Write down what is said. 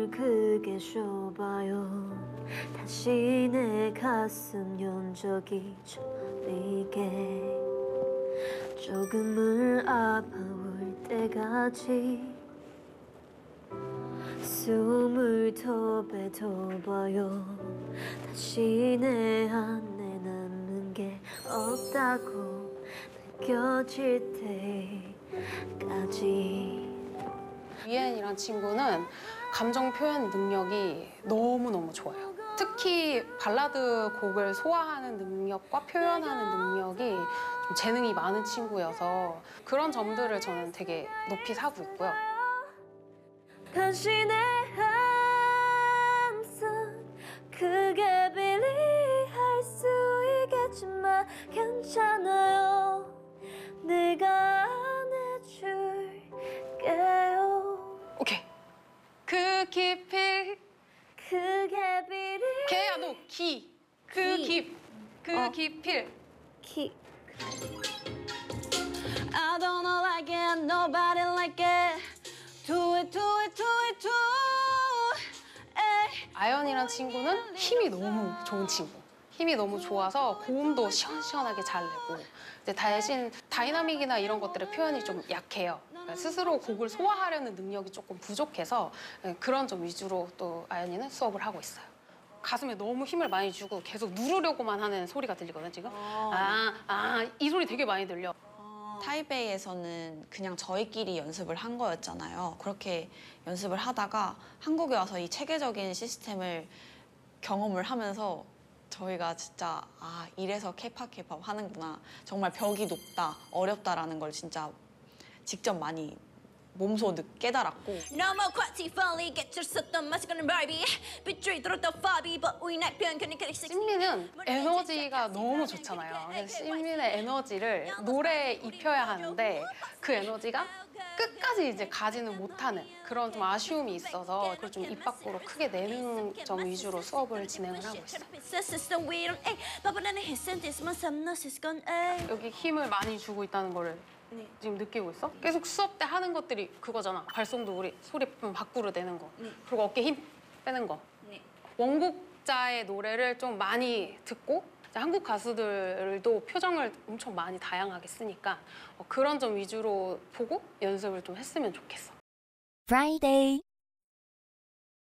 크게 쉬어봐요. 다시 내 가슴 연적이 저리게 조금을 아파올 때까지 숨을 더 뱉어봐요. 다시 내 안에 남는 게 없다고 느껴질 때까지. 위엔이란 친구는 감정 표현 능력이 너무너무 좋아요. 특히 발라드 곡을 소화하는 능력과 표현하는 능력이 좀 재능이 많은 친구여서 그런 점들을 저는 되게 높이 사고 있고요. 당신의 함성 크게 빌리할 수 있겠지만 괜찮아요. 내가 안아줄게요. 오케이. 그 깊이 크게 빌리 개야 너 기. 그 깊. 그 깊이. 키 I don't know like it, nobody like it. Do it, do it, do it, do it. 아연이란 친구는 힘이 너무 좋은 친구. 힘이 너무 좋아서 고음도 시원시원하게 잘 내고 이제 대신 다이나믹이나 이런 것들의 표현이 좀 약해요. 그러니까 스스로 곡을 소화하려는 능력이 조금 부족해서 그런 점 위주로 또 아연이는 수업을 하고 있어요. 가슴에 너무 힘을 많이 주고 계속 누르려고만 하는 소리가 들리거든 지금. 이 소리 되게 많이 들려. 타이베이에서는 그냥 저희끼리 연습을 한 거였잖아요. 그렇게 연습을 하다가 한국에 와서 이 체계적인 시스템을 경험을 하면서 저희가 진짜 이래서 케이팝 하는구나. 정말 벽이 높다, 어렵다라는 걸 진짜 직접 많이 몸소 깨달았고. No more quality folly, get yourself 마시고는 바비 빛을 들었다 파비 but we not 편 신민은 에너지가 너무 좋잖아요. 그래서 신민의 에너지를 노래에 입혀야 하는데 그 에너지가 끝까지 이제 가지는 못하는 그런 좀 아쉬움이 있어서 그걸 좀 입 밖으로 크게 내는 점 위주로 수업을 진행을 하고 있어요. 여기 힘을 많이 주고 있다는 거를 지금 느끼고 있어? 계속 수업 때 하는 것들이 그거잖아. 발성도 우리 소리 밖으로 내는 거. 그리고 어깨 힘 빼는 거. 원곡자의 노래를 좀 많이 듣고 한국 가수들도 표정을 엄청 많이 다양하게 쓰니까 그런 점 위주로 보고 연습을 좀 했으면 좋겠어. Friday.